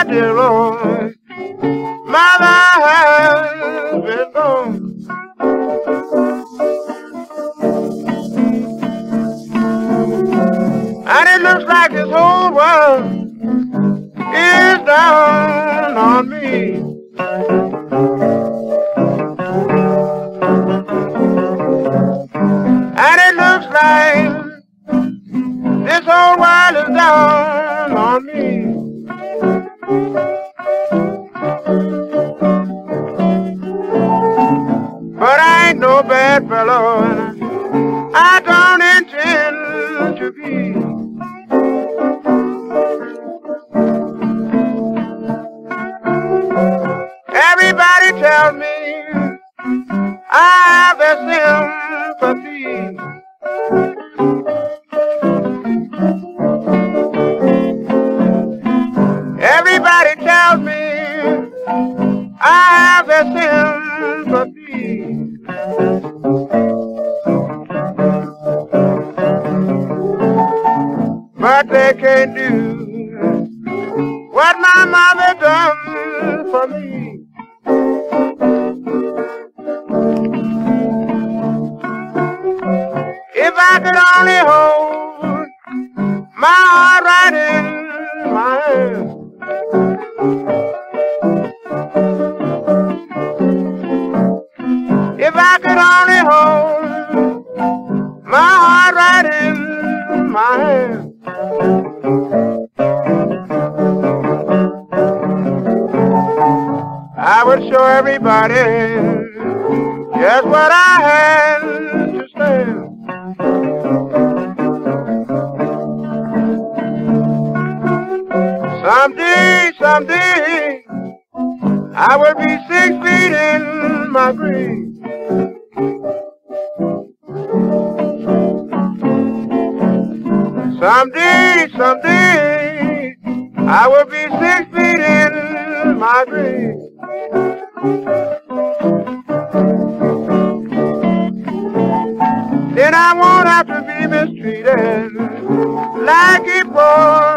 dear Lord, mother has been gone. And it looks like this whole world is down on me. And it looks like this whole world is down on me. But I ain't no bad fellow, and I don't intend to be. Everybody tells me I have their sympathy. Everybody tells me I have their sympathy. But they can't do what my mother done for me. If I could only hold my heart right in my hand. If I could only hold my heart right in my hand. I would show everybody just what I had to stand. Someday, I will be 6 feet in my grave. Someday, I will be 6 feet in my grave. Then I won't have to be mistreated like it was.